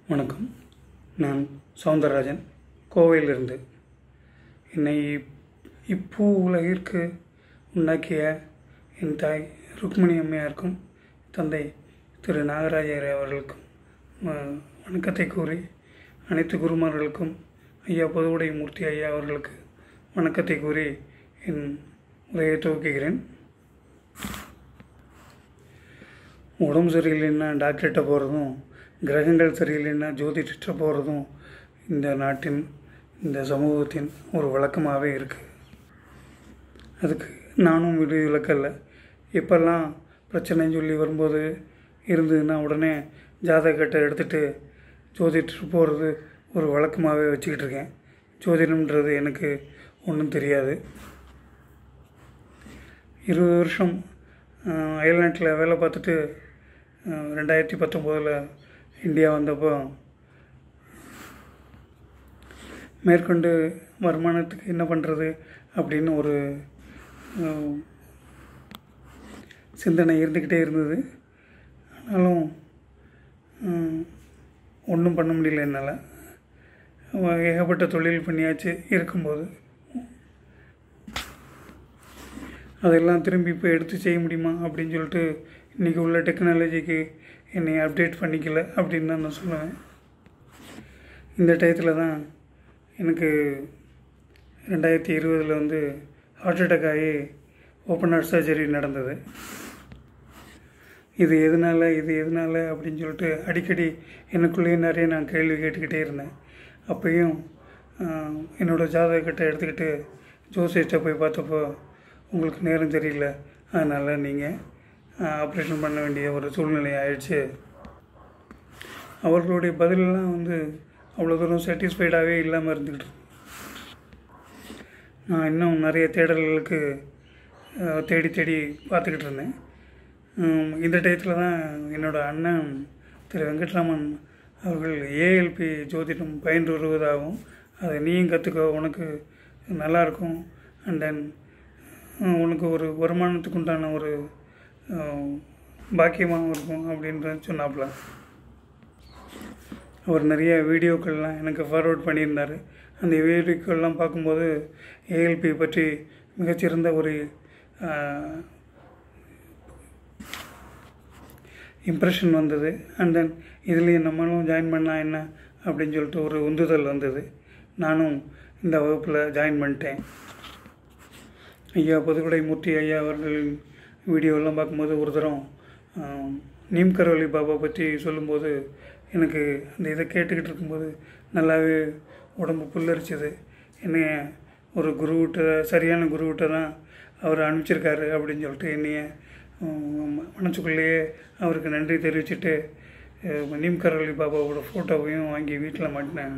வணக்கம். நான் சௌந்தரராஜன், கோவையிலிருந்து. என்னை இப்பூ உலகிற்கு உண்டாக்கிய என் தாய் ருக்மிணி அம்மையாருக்கும் தந்தை திரு நாகராஜர் அவர்களுக்கும் வணக்கத்தை கூறி, அனைத்து குருமார்களுக்கும் ஐயா பொதுவுடைமூர்த்தி ஐயா அவர்களுக்கு வணக்கத்தை கூறி என் உரையை துவக்குகிறேன். உடம்பு சரியில்லைன்னா டாக்டர்கிட்ட போகிறதும், கிரகங்கள் சரியில்லைன்னா ஜோதிடர்கிட்ட போகிறதும் இந்த நாட்டின், இந்த சமூகத்தின் ஒரு வழக்கமாகவே இருக்குது. அதுக்கு நானும் விலக்கல்ல. இப்போல்லாம் பிரச்சனைன்னு சொல்லி வரும்போது இருந்ததுன்னா உடனே ஜாதகத்தை எடுத்துகிட்டு ஜோதிடர் போகிறது ஒரு வழக்கமாகவே வச்சுக்கிட்டு இருக்கேன். ஜோதிடம்ன்றது எனக்கு ஒன்றும் தெரியாது. 20 வருஷம் அயல்நாட்டில் வேலை பார்த்துட்டு 2019 இந்தியா வந்தப்போ மேற்கொண்டு வருமானத்துக்கு என்ன பண்ணுறது அப்படின்னு ஒரு சிந்தனை இருந்துக்கிட்டே இருந்தது. ஆனாலும் ஒன்றும் பண்ண முடியல என்னால். ஏகப்பட்ட தொழில் பண்ணியாச்சு. இருக்கும்போது அதெல்லாம் திரும்பி இப்போ எடுத்து செய்ய முடியுமா அப்படின்னு சொல்லிட்டு இன்றைக்கி உள்ள டெக்னாலஜிக்கு என்னை அப்டேட் பண்ணிக்கல அப்படின்னு தான் நான் சொல்லுவேன். இந்த டயத்தில் தான் எனக்கு 2020 ஹார்ட் அட்டாக் ஆகி ஓப்பன் ஹார்ட் சர்ஜரி நடந்தது. இது எதனால் அப்படின்னு சொல்லிட்டு அடிக்கடி எனக்குள்ளேயே நிறைய நான் கேள்வி கேட்டுக்கிட்டே இருந்தேன். அப்பையும் என்னோடய ஜாதகத்தை எடுத்துக்கிட்டு ஜோசியத்தை போய் பார்த்தப்போ, உங்களுக்கு நேரம் சரியில்லை, அதனால் நீங்கள் ஆப்ரேஷன் பண்ண வேண்டிய ஒரு சூழ்நிலை ஆயிடுச்சு. அவர்களுடைய பதிலெலாம் அவ்வளோ தூரம் சாட்டிஸ்ஃபைடாகவே இல்லாமல் இருந்துக்கிட்டு நான் இன்னும் நிறைய தேடல்களுக்கு தேடி பார்த்துக்கிட்டு இருந்தேன். இந்த டயத்தில் தான் என்னோடய அண்ணன் திரு வெங்கட்ராமன் அவர்கள் ஏஎல்பி ஜோதிடம் பயின்று வருவதாகவும், அதை நீயும் கற்றுக்கோ, உனக்கு நல்லாயிருக்கும், அண்ட் தென் உனக்கு ஒரு வருமானத்துக்கு உண்டான ஒரு பாக்கியமாகவும் இருக்கும் அப்படின்ற சொன்னாப்புல. அவர் நிறைய வீடியோக்கள்லாம் எனக்கு ஃபார்வர்ட் பண்ணியிருந்தார். அந்த வீடியோக்கள்லாம் பார்க்கும்போது ஏஎல்பி பற்றி மிகச்சிறந்த ஒரு இம்ப்ரெஷன் வந்தது. அண்ட் தென் இதுலேயும் நம்மளும் ஜாயின் பண்ணால் என்ன அப்படின்னு சொல்லிட்டு ஒரு உந்துதல் வந்தது. நானும் இந்த வகுப்பில் ஜாயின் பண்ணிட்டேன். ஐயா பொதுவுடைமூர்த்தி ஐயா அவர்களின் வீடியோலாம் பார்க்கும்போது ஒரு தரம் நீம்கரோலி பாபா பற்றி சொல்லும்போது எனக்கு அந்த இதை கேட்டுக்கிட்டு இருக்கும்போது நல்லாவே உடம்பு புல்லரிச்சது. என்னைய ஒரு சரியான குருவிட்ட தான் அவர் அனுப்பிச்சிருக்காரு அப்படின்னு சொல்லிட்டு என்னைய மனசுக்குள்ளேயே அவருக்கு நன்றி தெரிவிச்சுட்டு நீம்கரோலி பாபாவோட ஃபோட்டோவையும் வாங்கி வீட்டில் மாட்டினேன்.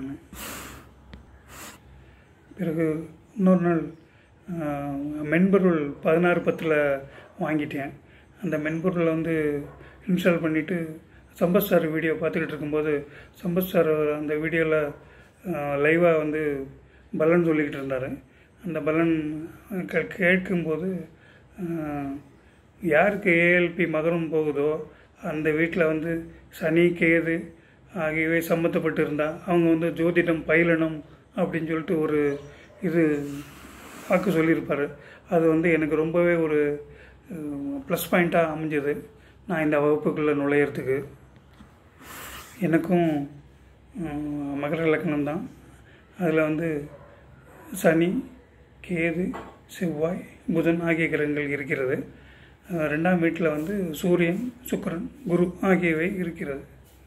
பிறகு இன்னொரு நாள் மென்பொருள் 16/10 வாங்கிட்டேன். அந்த மென்பொருளை இன்ஸ்டால் பண்ணிவிட்டு சம்பத் சார் வீடியோ பார்த்துக்கிட்டு இருக்கும்போது சம்பத் சார் அந்த வீடியோவில் லைவாக பலன் சொல்லிக்கிட்டு இருந்தார். அந்த பலன் கேட்கும்போது யாருக்கு ஏஎல்பி மகரம் போகுதோ அந்த வீட்டில் சனி கேது ஆகியவை சம்மந்தப்பட்டு இருந்தால் அவங்க ஜோதிடம் பயிலணும் அப்படின்னு சொல்லிட்டு ஒரு இது வாக்கு சொல்லியிருப்பார். அது எனக்கு ரொம்பவே ஒரு ப்ளஸ் பாயிண்ட்டாக அமைஞ்சது நான் இந்த வகுப்புக்குள்ளே நுழையிறதுக்கு. எனக்கும் மகர லக்னம் தான். அதில் சனி, கேது, செவ்வாய், புதன் ஆகிய கிரகங்கள் இருக்கிறது. 2ஆம் வீட்டில் சூரியன், சுக்கிரன், குரு ஆகியவை இருக்கிறது.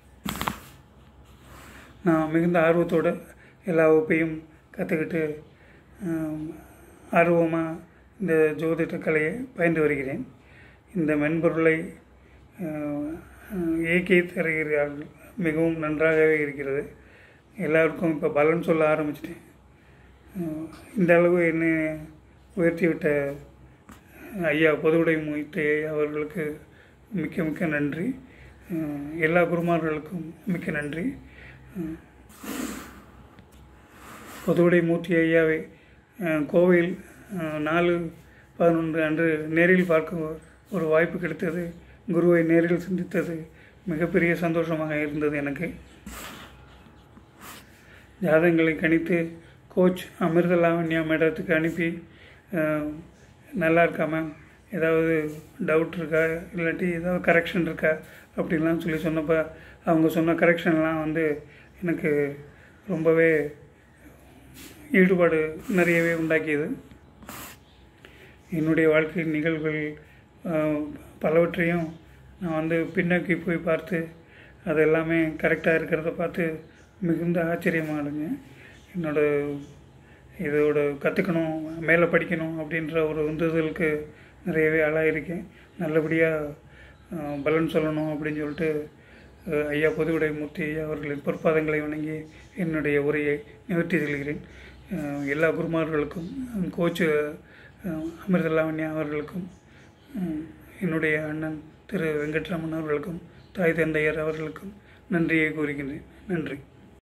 நான் மிகுந்த ஆர்வத்தோடு எல்லா வகுப்பையும் கற்றுக்கிட்டு ஆர்வமாக இந்த ஜோதிட கலையை பயின்று வருகிறேன். இந்த மென்பொருளை இயக்கி தருகிறார்கள். மிகவும் நன்றாகவே இருக்கிறது. எல்லாருக்கும் இப்போ பலன் சொல்ல ஆரம்பிச்சிட்டேன். இந்த அளவு என்னை உயர்த்திவிட்ட ஐயா பொதுவுடைமூர்த்தி அவர்களுக்கு மிக்க நன்றி. எல்லா குருமார்களுக்கும் மிக்க நன்றி. பொதுவுடைமூர்த்தி ஐயாவை கோவையில் 4/11 அன்று நேரில் பார்க்க ஒரு வாய்ப்பு கிடைத்தது. குருவை நேரில் சந்தித்தது மிகப்பெரிய சந்தோஷமாக இருந்தது எனக்கு. ஜாதகங்களை கணித்து கோச் அமிர்தலாவண்யா மேடத்துக்கு அனுப்பி நல்லா இருக்கா மேம், ஏதாவது டவுட் இருக்கா, இல்லாட்டி ஏதாவது கரெக்ஷன் இருக்கா அப்படின்லாம் சொல்லி சொன்னப்போ அவங்க சொன்ன கரெக்ஷன்லாம் வந்து எனக்கு ரொம்பவே ஈடுபாடு நிறையவே உண்டாக்கியது. என்னுடைய வாழ்க்கை நிகழ்வுகள் பலவற்றையும் நான் வந்து பின்னோக்கி போய் பார்த்து அது எல்லாமே கரெக்டாக இருக்கிறத பார்த்து மிகுந்த ஆச்சரியமாகுங்க. இதோட கற்றுக்கணும், மேலே படிக்கணும் அப்படின்ற ஒரு உந்துதலுக்கு நிறையவே ஆளாயிருக்கேன். நல்லபடியாக பலன் சொல்லணும் அப்படின்னு சொல்லிட்டு ஐயா பொதுவுடைமூர்த்தி ஐயா அவர்களின் பொற்பாதங்களை வணங்கி என்னுடைய உரையை நிவர்த்தி செல்கிறேன். எல்லா குருமார்களுக்கும், கோச் அமிர்தலாவண்யா அவர்களுக்கும், என்னுடைய அண்ணன் திரு வெங்கட்ராமன் அவர்களுக்கும், தாய் தந்தையர் அவர்களுக்கும் நன்றியை கூறுகின்றேன். நன்றி.